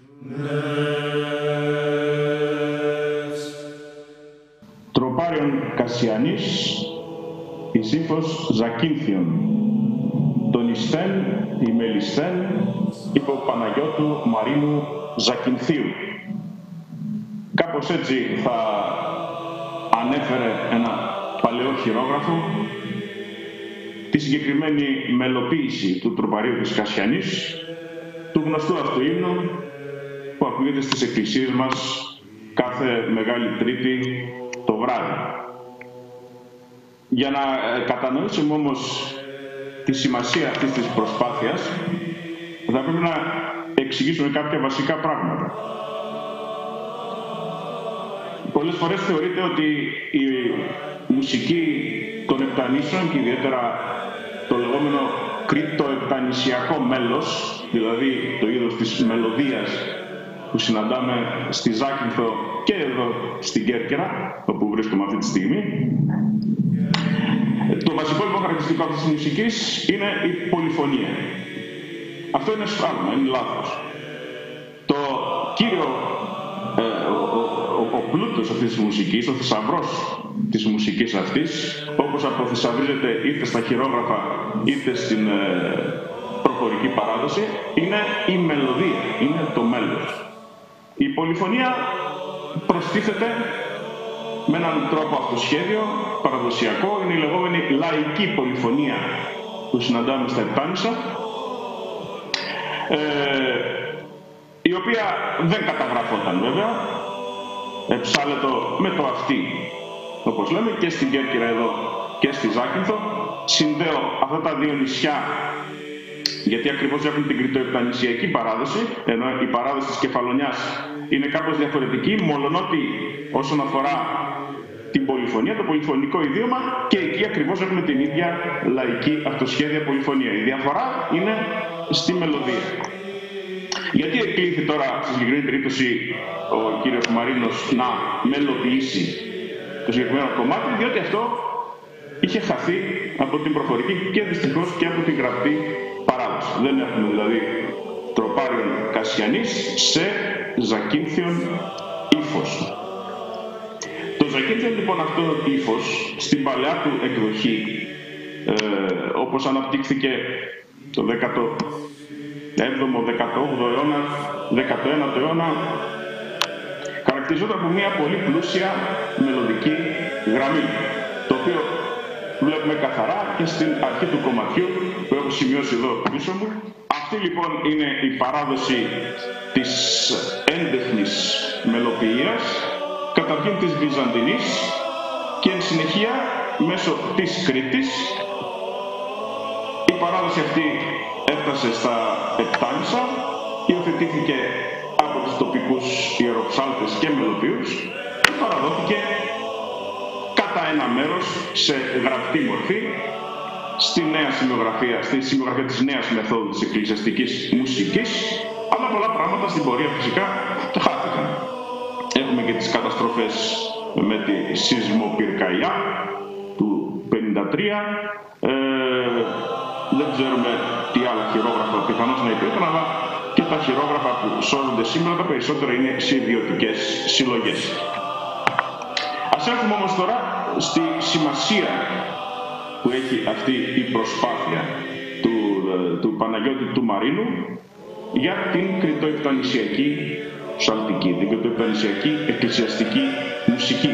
Τροπάριον Κασιανής, εις ύφος Ζακίνθιον, τον Ισθέν, η Μελισθέν, υπό Παναγιώτου Μαρίνου Ζακινθίου. Κάπως έτσι θα ανέφερε ένα παλαιό χειρόγραφο τη συγκεκριμένη μελοποίηση του τροπαρίου της Κασιανής, του γνωστού αυτού ύμνου που ακούγεται στις εκκλησίες μας κάθε Μεγάλη Τρίτη το βράδυ. Για να κατανοήσουμε όμως τη σημασία αυτής της προσπάθειας, θα πρέπει να εξηγήσουμε κάποια βασικά πράγματα. Πολλές φορές θεωρείται ότι η μουσική των επτανήσεων και ιδιαίτερα το λεγόμενο κριτοεπτανησιακό μέλος, δηλαδή το είδος της μελωδίας που συναντάμε στη Ζάκυνθο και εδώ στην Κέρκυρα, όπου βρίσκομαι αυτή τη στιγμή. Το βασικό λοιπόν χαρακτηριστικό αυτής της μουσικής είναι η πολυφωνία. Αυτό είναι σφάλμα, είναι λάθος. Το κύριο, ο πλούτος αυτής της μουσικής, ο θησαυρός της μουσικής αυτής, όπως αποθησαυρίζεται είτε στα χειρόγραφα είτε στην προφορική παράδοση, είναι η μελωδία, είναι το μέλος. Η πολυφωνία προστίθεται με έναν τρόπο αυτοσχέδιο, παραδοσιακό, είναι η λεγόμενη λαϊκή πολυφωνία που συναντάμε στα Επτάνησα, η οποία δεν καταγραφόταν βέβαια, εψάλετο με το αυτή, όπως λέμε, και στην Κέρκυρα εδώ και στη Ζάκυνθο. Συνδέω αυτά τα δύο νησιά γιατί ακριβώς έχουν την κριτοεπτανησιακή παράδοση, ενώ η παράδοση της Κεφαλονιάς είναι κάπως διαφορετική, μολονότι όσον αφορά την πολυφωνία, το πολυφωνικό ιδίωμα, και εκεί ακριβώς έχουμε την ίδια λαϊκή αυτοσχέδια πολυφωνία. Η διαφορά είναι στη μελωδία. Γιατί εκλήθη τώρα στη συγκεκριμένη περίπτωση ο κύριος Μαρίνος να μελοποιήσει το συγκεκριμένο κομμάτι? Διότι αυτό είχε χαθεί από την προφορική και δυστυχώς και από την γραπτή παράδοση. Δεν έχουμε δηλαδή τροπάριον Κασιανής σε Ζακίνθιον ύφος. Το Ζακίνθιον λοιπόν αυτό ύφος στην παλαιά του εκδοχή, όπως αναπτύχθηκε το 17ο, 18ο αιώνα, 19ο αιώνα, χαρακτηριζόταν από μια πολύ πλούσια μελωδική γραμμή, το οποίο βλέπουμε καθαρά και στην αρχή του κομματιού που έχω σημειώσει εδώ πίσω μου. Αυτή λοιπόν είναι η παράδοση της έντεχνης μελοποιίας, καταρχήν της Βυζαντινής και εν συνεχεία μέσω της Κρήτης. Η παράδοση αυτή έφτασε στα Επτάνησα, υιοθετήθηκε από τους τοπικούς ιεροψάλτες και μελοποιούς και παραδόθηκε κατά ένα μέρος σε γραπτή μορφή στη νέα σημειογραφία, στη σημειογραφία της νέας μεθόδου της εκκλησιαστικής μουσικής, αλλά πολλά πράγματα στην πορεία φυσικά χάθηκαν. Έχουμε και τις καταστροφές με τη σεισμοπυρκαγιά του 1953, δεν ξέρουμε τι άλλα χειρόγραφα πιθανώς να υπήρχαν, αλλά και τα χειρόγραφα που σώζονται σήμερα τα περισσότερα είναι σε ιδιωτικές συλλογές. Ας έρθουμε όμως τώρα στη σημασία που έχει αυτή η προσπάθεια του Παναγιώτη του Μαρίνου για την κριτοεπτανησιακή ψαλτική, την κριτοεπτανησιακή εκκλησιαστική μουσική.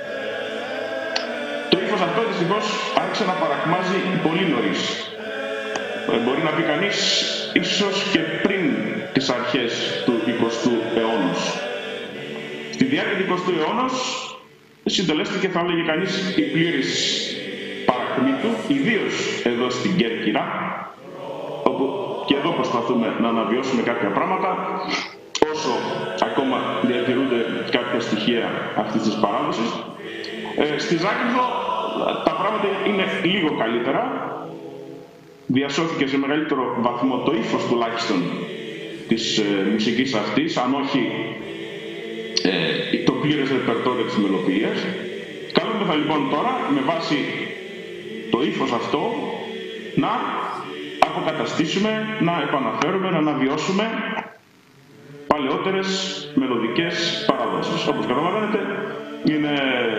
Το ύφος αυτό δυστυχώς άρχισε να παρακμάζει πολύ νωρίς. Μπορεί να πει κανείς ίσως και πριν τις αρχές του 20ου αιώνα. Στη διάρκεια του 20ου αιώνα συντελέστηκε, θα έλεγε κανείς, η πλήρης παρακμή του, ιδίως εδώ στην Κέρκυρα, όπου και εδώ προσπαθούμε να αναβιώσουμε κάποια πράγματα, όσο ακόμα διατηρούνται κάποια στοιχεία αυτής της παράδοσης. Στη Ζάκυνθο τα πράγματα είναι λίγο καλύτερα. Διασώθηκε σε μεγαλύτερο βαθμό το ύφος τουλάχιστον της μουσικής αυτής, αν όχι το πλήρες ρεπερτόριο της μελοποιίας. Καλούμεθα λοιπόν τώρα με βάση το ύφος αυτό να αποκαταστήσουμε, να επαναφέρουμε, να αναβιώσουμε παλαιότερες μελωδικές παραδόσεις. Όπως καταλαβαίνετε, είναι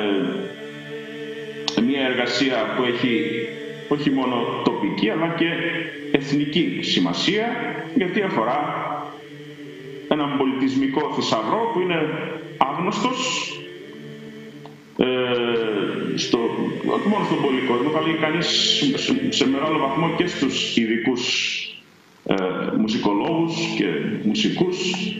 μια εργασία που έχει όχι μόνο τοπική αλλά και εθνική σημασία, γιατί αφορά έναν πολιτισμικό θησαυρό που είναι άγνωστος όχι μόνο στον πολύ κόσμο, θα λέει κανείς σε μεγάλο βαθμό και στους ειδικούς μουσικολόγους και μουσικούς.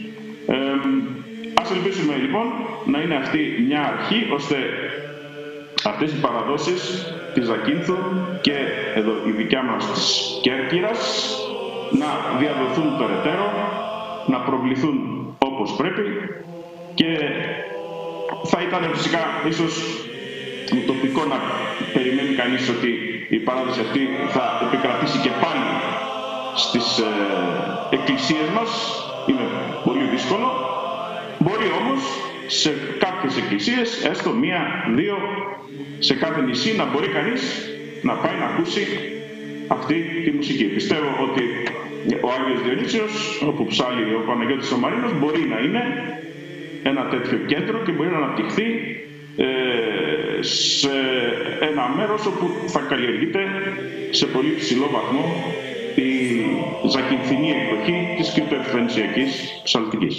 Ας ελπίσουμε λοιπόν να είναι αυτή μια αρχή, ώστε αυτές οι παραδόσεις της Ζακύνθου και εδώ η δικιά μας της Κέρκυρας να διαδοθούν περαιτέρω, να προβληθούν όπως πρέπει, και θα ήταν φυσικά ίσως ουτοπικό να περιμένει κανείς ότι η παράδοση αυτή θα επικρατήσει και πάλι στις εκκλησίες μας. Είναι πολύ δύσκολο. Μπορεί όμως σε κάποιες εκκλησίες, έστω μία, δύο, σε κάθε νησί, να μπορεί κανείς να πάει να ακούσει αυτή τη μουσική. Πιστεύω ότι ο Άγιος Διονύσιος, όπου ψάλλει ο Παναγιώτης ο Μαρίνος, μπορεί να είναι ένα τέτοιο κέντρο και μπορεί να αναπτυχθεί σε ένα μέρος όπου θα καλλιεργείται σε πολύ ψηλό βαθμό η ζακυνθινή εκδοχή της κρυπτοεφθενησιακής ψαλτικής.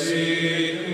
εσύ